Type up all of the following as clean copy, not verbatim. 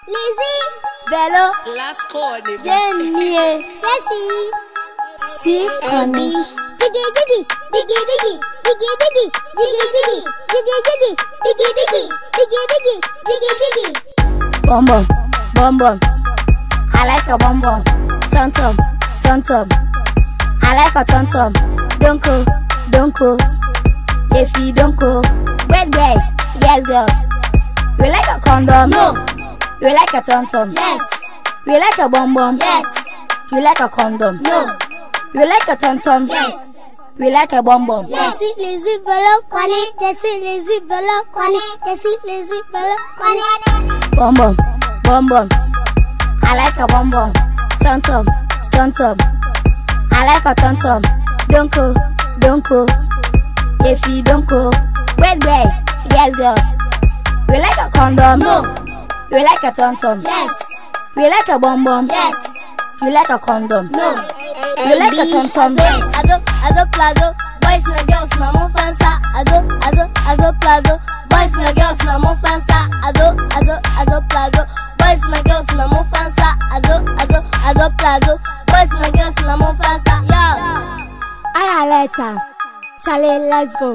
Lizzie, Bello, Last call, Jenny, Jessie, C. Connie, Jiggy Jiggy, Biggy Biggy, Biggy Biggy, Jiggy Jiggy, Jiggy Jiggy, Biggy Biggy, Biggy Biggy, Jiggy Jiggy. Bum Bum, Bum Bum. I like a bum bum. Turn up, turn up. I like a turn up. Don't go, don't go. If you don't go, wait guys, yes girls. We like a condom. No. We like a turn up. Yes. We like a bum bum. Yes. You like a condom. No. We like a turn up. Yes. We like a bum bum. Jessie, Lizzie, Bello, Connie. Jessie, Lizzie, Bello, Connie. Jessie, Lizzie, Bello, Connie. Bum bum, bum bum. I like a bum bum. Turn up, turn up. I like a turn up. Don't go, don't go. If you don't go, wait guys, yes girls. We like a condom. No. We like a turn up. Yes. We like a bum bum. Yes. You like a condom. No. You like a turn up. Azo plazo, boys and girls na mo fansa. Azo plazo, boys and girls na mo fansa. Azo plazo, boys and girls na mo fansa. Azo plazo, boys and girls na mo fansa. Yo, I later. Charlie, let's go.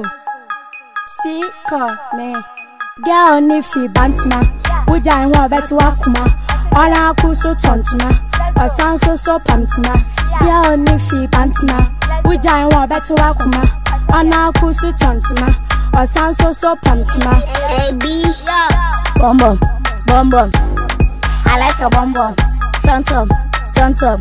See, Connie. Girl, nifi bantina. Uja inwa beti wakuma. Ona kuso tontuna. Osanso so pamtuna. Girl, nifi bantina. Uja inwa beti wakuma. Ona kuso tontuna. Osanso so pamtuna. AB. Bum bum, bum bum. I like a bum bum. Turn up, turn up.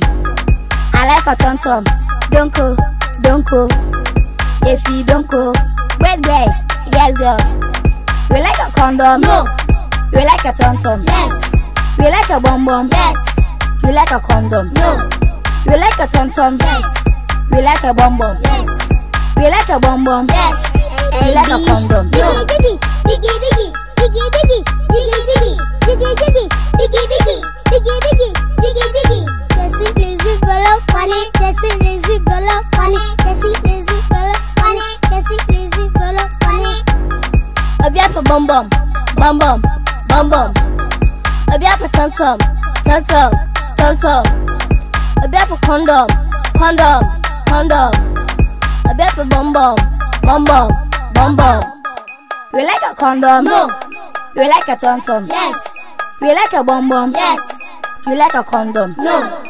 I like a turn up. Don't go, don't go. If you don't go, wait guys, yes girls. We like a condom. No. We like a turn up. Yes. We like a bum bum. Yes. We like a condom. No. We like a turn up. Yes. We like a bum bum. Yes. We like a bum bum. Yes. We like a condom. Biggy Biggy, Biggy Biggy, Biggy Biggy, Jiggy Jiggy, Jiggy Jiggy, Biggy Biggy, Biggy Biggy, Jiggy Jiggy. Jessie, Lizzie, Bello, Connie. Jessie, Lizzie, Bello, Connie. Jessie, Lizzie, Bello, Connie. Jessie, Lizzie, Bello, Connie. obiapa bum bum, bum bum, bum bum. Obiapa tom. Obiapa condom. Obiapa bum bum. We like a condom. No. We like a turn up. Yes. We like a bum bum. Yes. You like a condom. No.